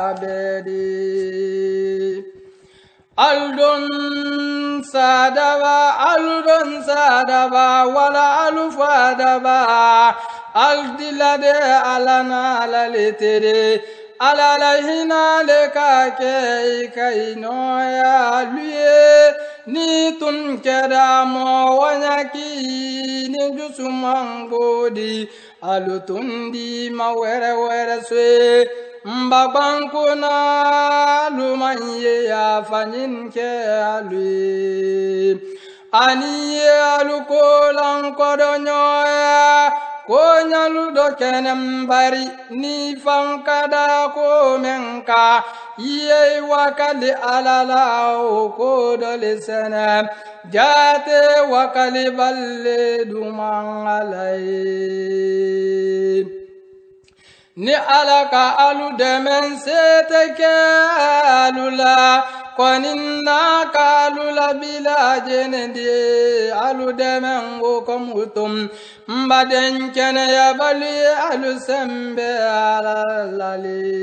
Speaker 1: tabedi aldon sadaba aldon sadaba wala alufadaba aldilade alana alaletere alalahina lekake kaino ya luye ni tun kera mo wanyaki ni jusumangodi alutundi mawere were swe mbabankuna lumanye ya fanyin ke alui aniye alukolan kodonyoya konyalu do kenem bari ni fankada ko menka ye wakali alala o ko do lesana jate wakali balle dumangalai ni alaka alu demen seteke alula koninna kalula bila jenendi alu demen go komutum mbaden kene ya bali alu sembe alalali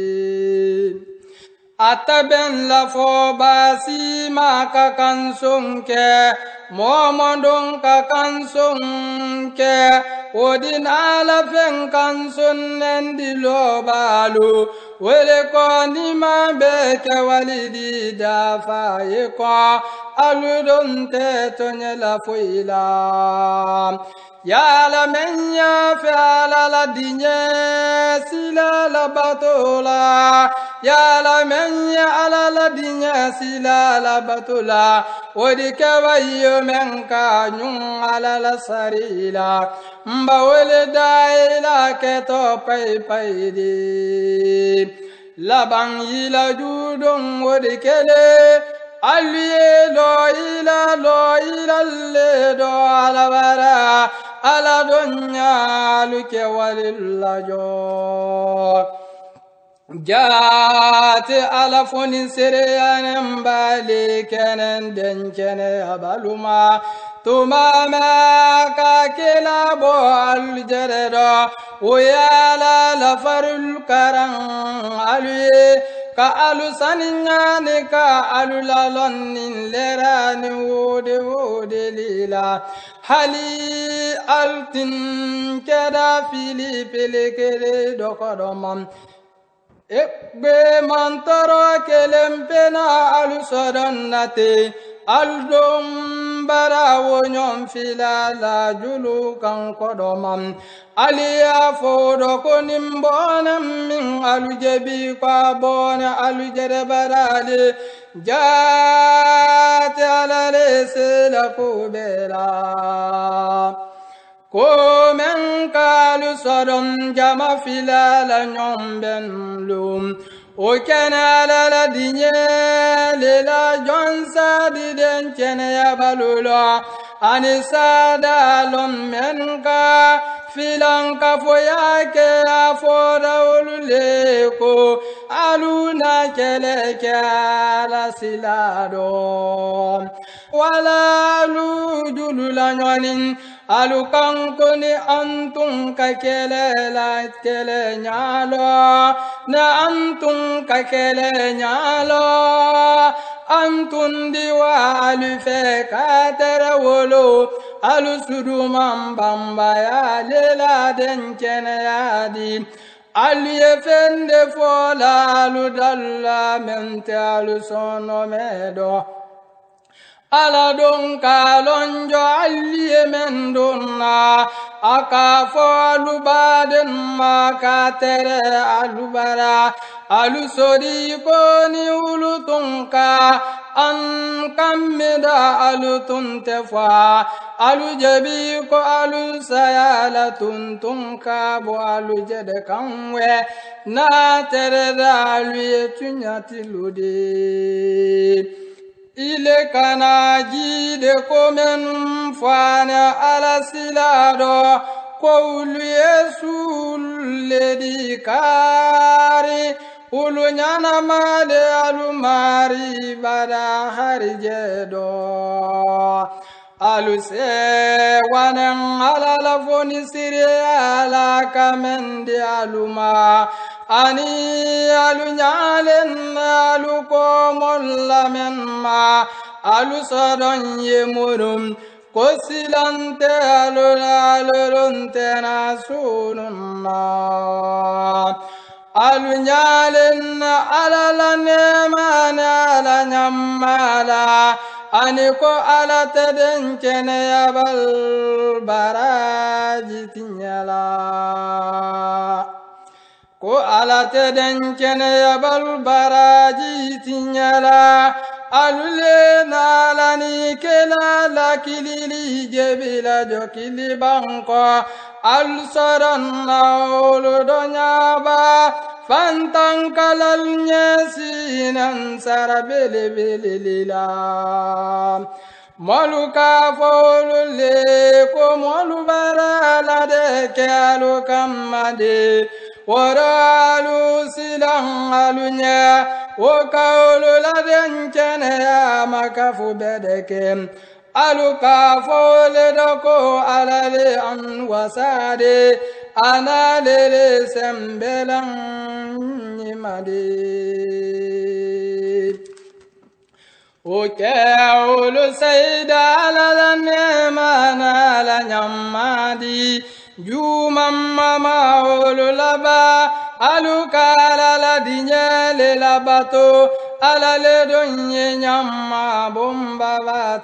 Speaker 1: ataben la fo basi ma ka kansonke momondon ka kansonke odin ala fen kanson nendi lobalu wele ko ni ma be ke walidi dafa ye ko aludon te tonyela foila ya la menya fa la la dinye sila la batola ya la menya ala la dinye sila la batola odi kawayo menka nyun ala la sarila mba wele daila keto pay pay di labang ila judon odi kele aliye lo ila lo ila le do ala bara ala donya luke walilla jo jate ala foni sereyanen bali kenen denkene abaluma tumama ka kela bo aljeredo uyala la farul karan aluye ka alu saninyane ka alu lalonin lerani wode wode lila hali altin keda fili pelekele dokodomam ekbe mantoro kelempena alu sodonnate aldom bara wonyon filala julu kan kodomam aliya fodo konimbonam min alu jebi kwa bona alu jere barale jate alale sela kubela komen kalu sodom jama filala nyomben lum o kanala la dinye le la jonsa di den chene ya balula anisada lom menka filanka foya ke afoda ululeko aluna kele kala silado wala lujulula nyonin alukankoni antun kakele la kele nyalo na antun kakele nyalo antun diwa alufe katara wolo alusudu mambamba ya lela denkene yadi aliyefende fola aludalla mente alusono medo ala don kalonjo alliye men donna aka fo alubaden ma ka tere alubara alusori koni ulutunka an kammeda alutunte fa alujabi ko alusayala tuntunka bo alujede kanwe na tere da aluye tunyatiludi ile kana jide komen fana ala silado ko ulu yesu ledi kari ulu nyana made alumari bada harijedo alu se wanen ala la foni siri ala kamendi aluma ani alu nyalen alu komol lamen ma alu sodon yemurum kosilante alu alurunte nasununna alu nyalen ala la nemana ala nyammala ani ko ala teden kene yabal baraji tinyala ko ala teden kene yabal baraji tinyala alule nalani kela la kilili jebila jokili banko al saranna uludonyaba fantankalal nyesinan sarabele bele lila maluka folule ko malu barala de kalu kamade waralu silang alunya wakaulu laden kene ya makafu bedeke aluka fole doko alale an wasade analele sembelang nimade وكاول سيد على النعمان على نمادي جوما ماما ولبا ألوكا على الدنيا للباتو على الدنيا نما بومبا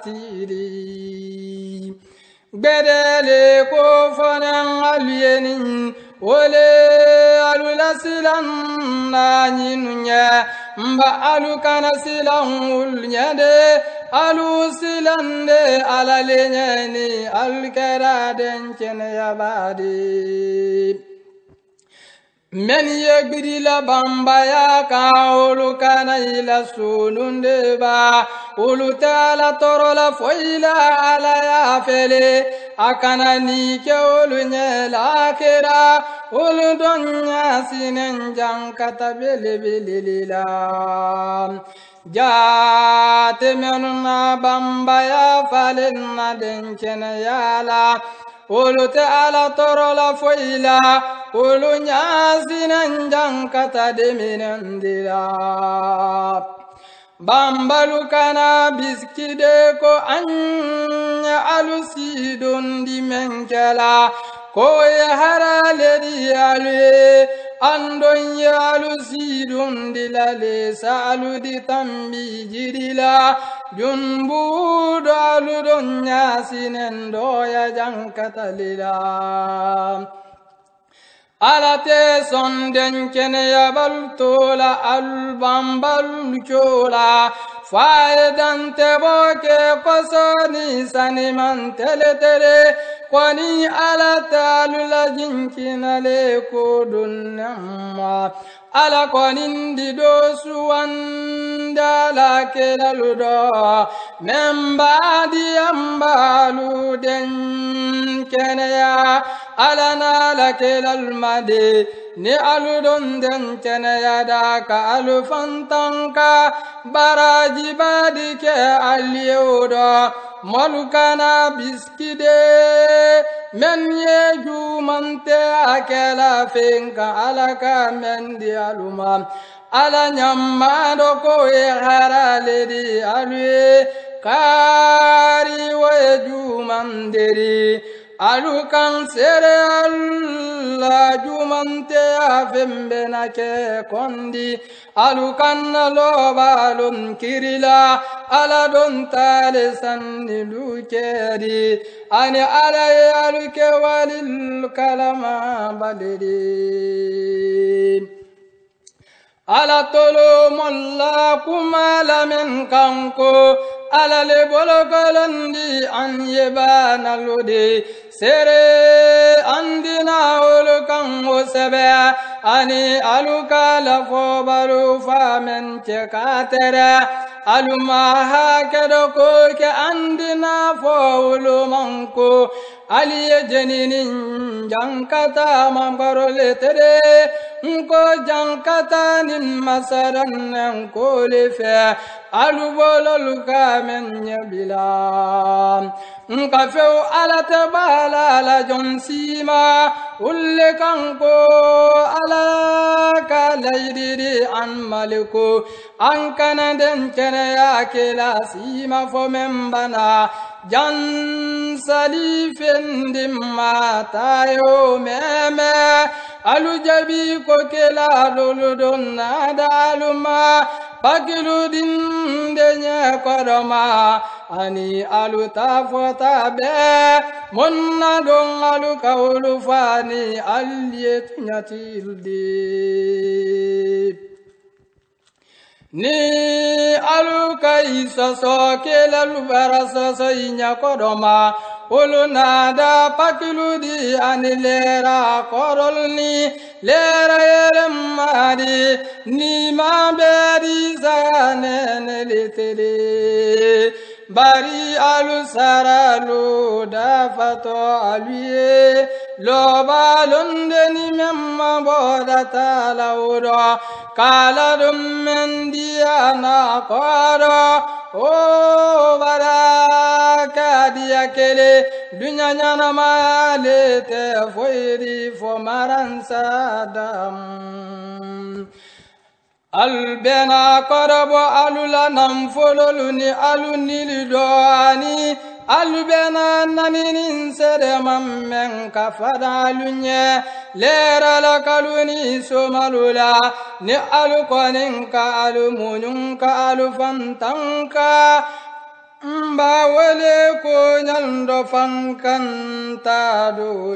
Speaker 1: باتيري بدل كوفنا عليين wole alula silan na nyinunya mba aluka na silan ulnya de alu silan de alalenya ni alkara den kene yabadi men yegbiri la bamba ya ka uluka na ila sununde ba uluta la torola foila ala ya fele akana ni ke ulunya la kera uludonya sinen jankata bele bele lila jate menuna bamba ya falen na den kene yala uluta ala torola foila ulunya sinen jankata de minandila Bambalu kana biskide ko anya alusidon di menkela ko ya harale di alwe andon ya alusidon di lale salu di tambi jirila junbu dalu don yasinen do ya jankata lila alate sonden kene yabal tola albambal chola faidan teboke kosoni saniman tele tele kwani alata lula jinkina le kodunamma ala kwanin dido suwanda la kela ludo memba diamba luden kene ya ala na la kela almade ni aludon den kene ya da ka alufantanka baraji badike aliodo malukana biskide men ye jumante akela fenka alaka men di aluma ala nyamma do ko e harale di alue kari we jumanderi alukan sere alla jumante afembe na ke kondi alukan lo balum kirila ala don tale sanni lukeri ani ala aluke walil kalama balidi ala tolo molla kumala men kanko ala le bolo kalandi an yebana lodi sere andina olu kango sebe ani aluka la fo baru famen chekatere aluma hakedo ko ke andina fo ulu manko ali jeninin jankata mamgarole tere nko jankata nin masaran nko lefe alubolo luka men bila nka feu ala tabala la jonsima ulle kanko ala ka laydiri an maliku an kana den kene ya kela sima fo membana jan salifen dimma tayo meme alu jabi ko kela lolu don nadaluma pakilu din denya koroma ani alu tafota be monna don alu kaulu fani aliyet nyatildi ni alu kaisa so kela lu barasa so inya koroma ulu nada pakilu di ani lera korolni lera yeremari ni ma beri zane litere bari alu saralu dafato aluye loba londeni memma bodata lawdo kala dum mendiana qara o baraka dia kele dunya nyana male te foiri fo maransa dam albena qarabo alula nam fololuni aluni lidoani albena naninin sere mammen kafadalunya lera la kaluni somalula ni alukonin ka alumunyun ka alufantanka mbawale ko nyando fankanta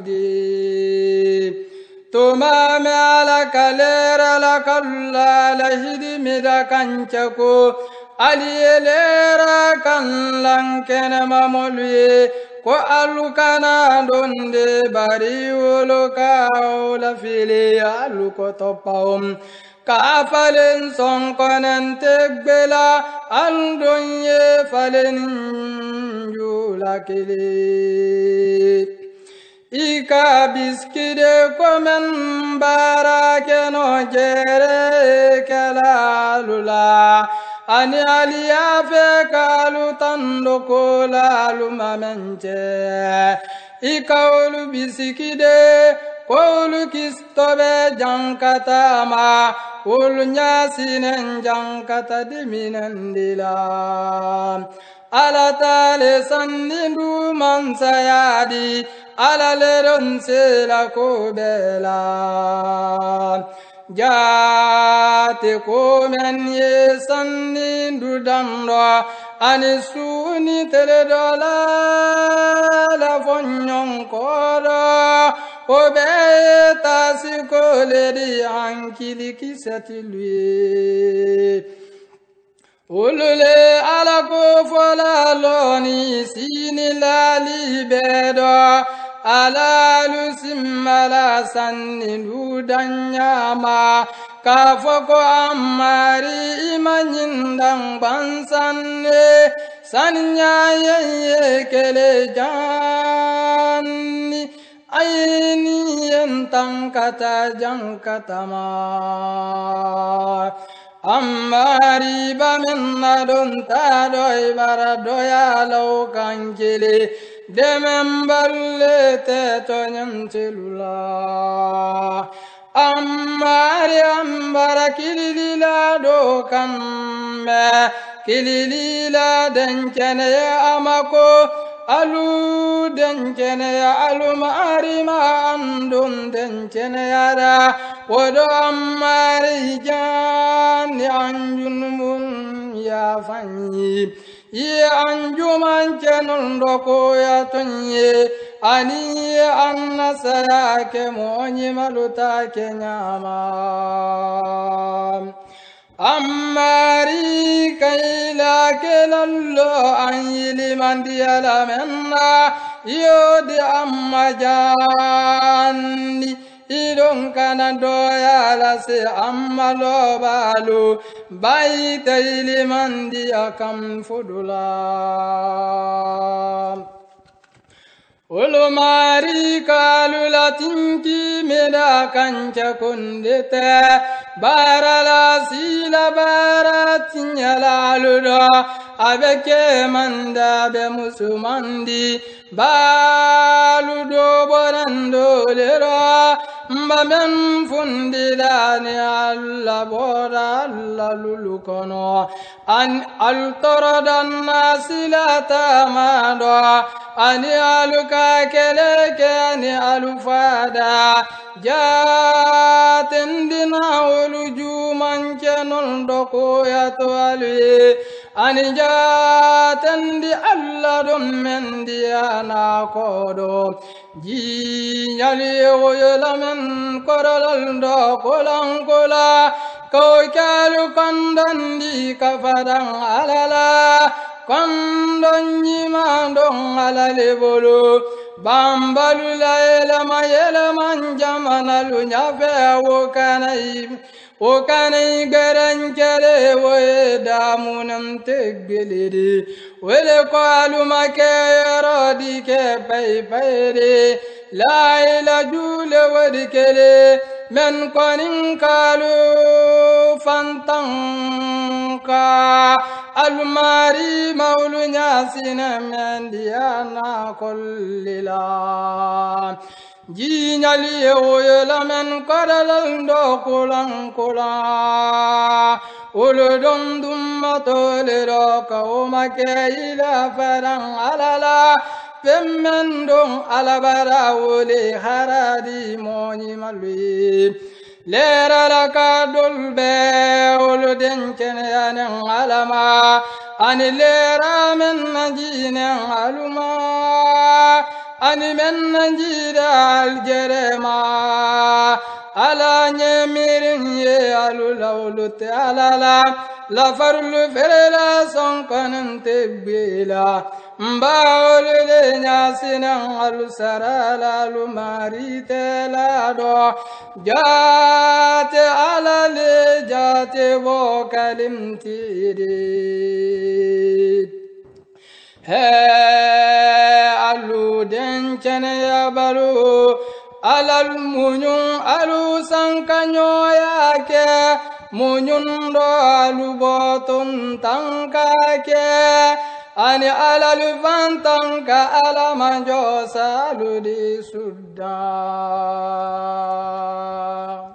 Speaker 1: dodi tuma me ala kalera la kalla la hidi mida kanchako aliyelera kan lankene mamolye ko alukana donde bari woloka ola fili aluko topawum ka falen son konen tegbela andonye falen jula kili ika biskide komen barake no jere kala lula ani aliyafe kalu tandoko lalu mamente ika olu bisikide olu kistobe jankata ma olu nyasinen jankata diminendila alatale sannindu mansayadi alaleron sela kobela jate komen ye sannindu dando ani suni teledola la fonyon koro obe tasikole di ankili kisati lui ulule ala ko fola loni sini la libedo ala lusimala sanni ludanyama kafoko amari imanyindang bansanne sanya ye kele janni ayni yentang kata jangkatama Amari baminna don tadoi baradoya lau kankili dememballe te tonyam celula Amari ambara kilila do kamme kilila denkene amako alu denkene alu marima andum denkene yara wodo amari jani anjunmun ya fanyi ye anjuman kenun doko ya tonye ani annasaya ke monyi maluta kenyama Amari kaila kelallo anyili mandiyala menna yodi ammajani idon kana doyala se ammalo balu baita ili mandiya kam fudula ulumari kalula tinki meda kancha kundete barala sila baratinya laluda abeke manda be musumandi baludo borando lera mbamem fundila ni alla bora alla lulukono an altaradan nasilata mado ani aluka keleke ani alufada jatendina uluju mankenol doko ya toali ani jatendi alla dum mendi ana kodo ji nyali oyelamen korolal do kolankola ko kalu kandandi kafadan alala kandonyi mandong alale bolo bambalu la elama elama jamana lu nyafe wo kanai o kanai garan kere wo damunam tegbelede wele ko aluma ke rodi ke pay payde la ila jule wadi kele men konin kalu fantanka almari maulu nyasina men diana kollila jinyali woyela men kodalal ndo kulan kula uludum dummatole roka umake ila faran alala Pemendong alabara wole haradi moni malwi lera la kadul be ulu denken yanen alama ani lera men najine aluma ani men najida aljerema ala nyemirin ye alulawlut alala la farlu ferela sonkanen tebila mbaolu de nyasinan alusarala lumarite lado jate alale jate vokalim tiri he alu den chene yabalu alal munyun alu sankanyo yake munyun do alu botun tankake ani alal vantanka alamanjo saludi sudda